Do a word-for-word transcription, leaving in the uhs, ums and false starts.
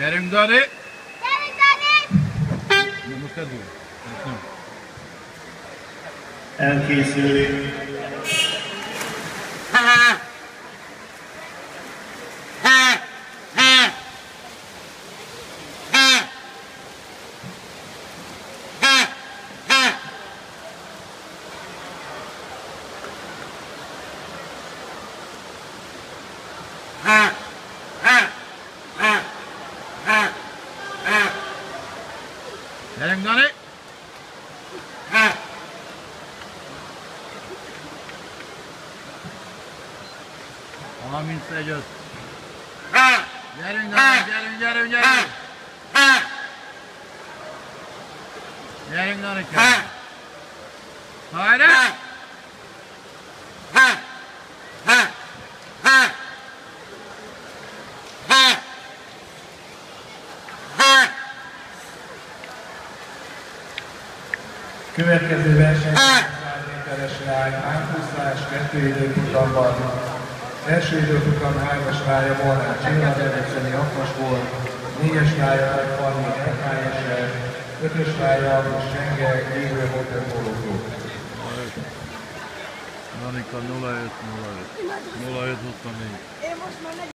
Gyerünk, Dani! Gyerünk, Dani! Most ez jó. Most nem. Elkészülik. Gyerünk, Dani! harmincegy öt. Gyerünk, Dani! Gyerünk, gyerünk, gyerünk! Gyerünk, Dani! Hajrá! Következő verseny száz méteres ráj, háromszázas kettő időfutamban. Első időfutam hármas rája Molnár Csilla, Debreceni Akvas volt, négyes rája Nagyfalmi er ká es er, ötös rája Agus Senge, Égő Hotel Polo Klub. Danika nulla öt nulla öt nulla öt huszonnégy.